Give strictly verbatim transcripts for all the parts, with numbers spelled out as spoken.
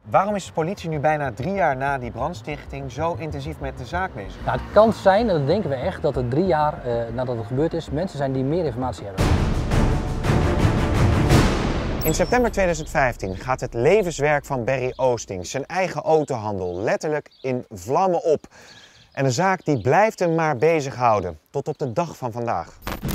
Waarom is de politie nu bijna drie jaar na die brandstichting zo intensief met de zaak bezig? Nou, het kan zijn, en dat denken we echt, dat er drie jaar uh, nadat het gebeurd is, mensen zijn die meer informatie hebben. In september tweeduizend vijftien gaat het levenswerk van Berry Oostings, zijn eigen autohandel, letterlijk in vlammen op. En de zaak die blijft hem maar bezighouden, tot op de dag van vandaag.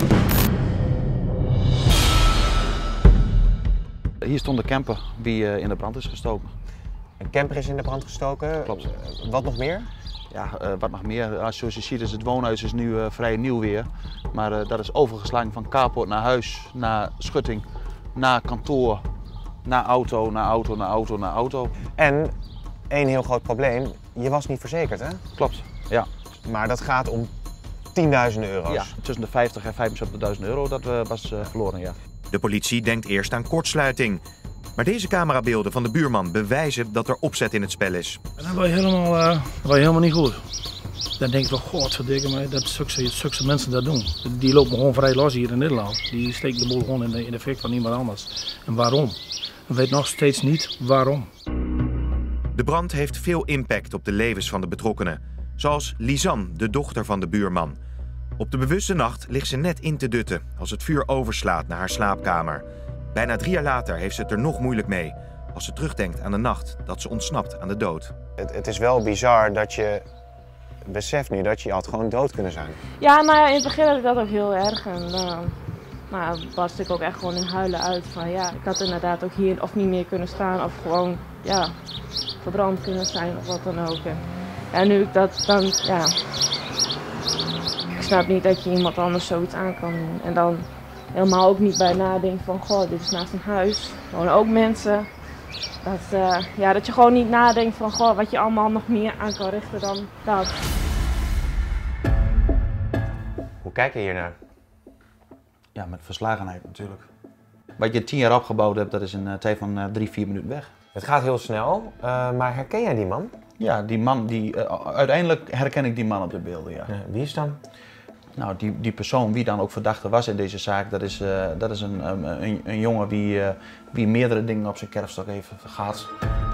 Hier stond de camper die uh, in de brand is gestoken. Een camper is in de brand gestoken. Klopt. Wat nog meer? Ja, uh, wat nog meer. Zoals je ziet is het woonhuis is nu uh, vrij nieuw weer. Maar uh, dat is overgeslagen van carport naar huis, naar schutting, naar kantoor, naar auto, naar auto, naar auto, naar auto. En één heel groot probleem, je was niet verzekerd, hè? Klopt, ja. Maar dat gaat om tienduizenden euro's. Ja, tussen de vijftig en vijfenzestigduizend euro, dat uh, was uh, verloren, ja. De politie denkt eerst aan kortsluiting. Maar deze camerabeelden van de buurman bewijzen dat er opzet in het spel is. En dan ben je helemaal, uh, ben je helemaal niet goed. Dan denk je toch, godverdikke mij, dat zulke, zulke mensen dat doen. Die lopen gewoon vrij los hier in Nederland. Die steken de boel gewoon in de, in de fik van iemand anders. En waarom? We weten nog steeds niet waarom. De brand heeft veel impact op de levens van de betrokkenen. Zoals Lisanne, de dochter van de buurman. Op de bewuste nacht ligt ze net in te dutten als het vuur overslaat naar haar slaapkamer. Bijna drie jaar later heeft ze het er nog moeilijk mee als ze terugdenkt aan de nacht dat ze ontsnapt aan de dood. Het, het is wel bizar dat je beseft nu dat je had gewoon dood kunnen zijn. Ja, nou ja, in het begin had ik dat ook heel erg. En uh, nou, barstte ik ook echt gewoon in huilen uit. Van ja, ik had inderdaad ook hier of niet meer kunnen staan of gewoon ja, verbrand kunnen zijn of wat dan ook. En ja, nu ik dat dan, ja, ik snap niet dat je iemand anders zoiets aan kan doen. En dan helemaal ook niet bij nadenken van, goh, dit is naast een huis. Gewoon ook mensen. Dat, uh, ja, dat je gewoon niet nadenkt van, goh, wat je allemaal nog meer aan kan richten dan dat. Hoe kijk je hier naar? Ja, met verslagenheid natuurlijk. Wat je tien jaar opgebouwd hebt, dat is in een tijd van uh, drie, vier minuten weg. Het gaat heel snel, uh, maar herken jij die man? Ja, die man, die, uh, uiteindelijk herken ik die man op de beelden, ja. Ja, wie is dan? Nou, die, die persoon, wie dan ook verdachte was in deze zaak, dat is, uh, dat is een, een, een jongen wie, uh, wie meerdere dingen op zijn kerfstok heeft gehad.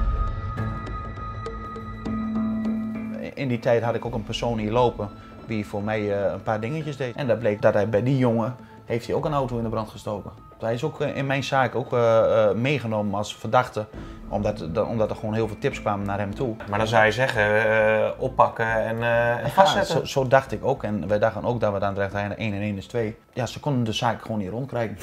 In die tijd had ik ook een persoon hier lopen die voor mij uh, een paar dingetjes deed. En dat bleek dat hij bij die jongen, heeft hij ook een auto in de brand gestoken. Hij is ook uh, in mijn zaak ook uh, uh, meegenomen als verdachte, omdat, uh, omdat er gewoon heel veel tips kwamen naar hem toe. Maar dan zou je zeggen, uh, oppakken en, uh, en vastzetten. Ja, zo, zo dacht ik ook. En wij dachten ook dat we dan terecht waren, één en één is twee. Ja, ze konden de zaak gewoon niet rondkrijgen.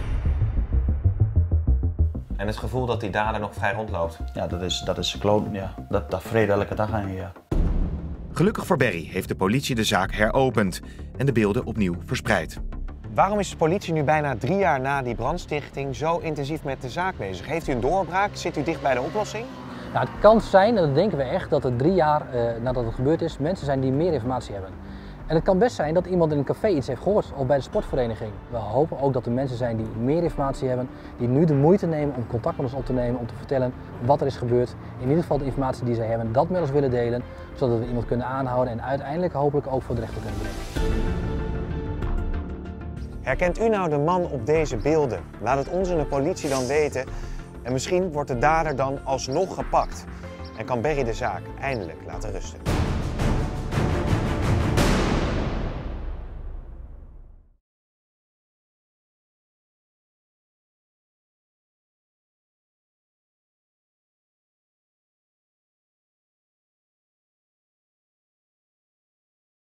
En het gevoel dat die dader nog vrij rondloopt? Ja, dat is, dat is kloten, ja. Dat, dat vrede elke dag aan je, ja. Gelukkig voor Berry heeft de politie de zaak heropend en de beelden opnieuw verspreid. Waarom is de politie nu bijna drie jaar na die brandstichting zo intensief met de zaak bezig? Heeft u een doorbraak? Zit u dicht bij de oplossing? Nou, het kan zijn, en dat denken we echt, dat er drie jaar uh, nadat het gebeurd is, mensen zijn die meer informatie hebben. En het kan best zijn dat iemand in een café iets heeft gehoord of bij de sportvereniging. We hopen ook dat er mensen zijn die meer informatie hebben, die nu de moeite nemen om contact met ons op te nemen, om te vertellen wat er is gebeurd. In ieder geval de informatie die zij hebben, dat met ons willen delen, zodat we iemand kunnen aanhouden en uiteindelijk hopelijk ook voor de rechter kunnen brengen. Herkent u nou de man op deze beelden? Laat het ons en de politie dan weten. En misschien wordt de dader dan alsnog gepakt. En kan Berry de zaak eindelijk laten rusten.